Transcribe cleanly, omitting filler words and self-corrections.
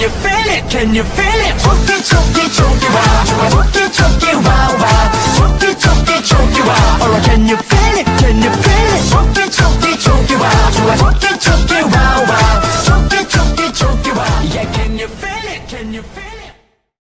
you feel it? Can you feel it? Choke it, choke it, choke it, choke it.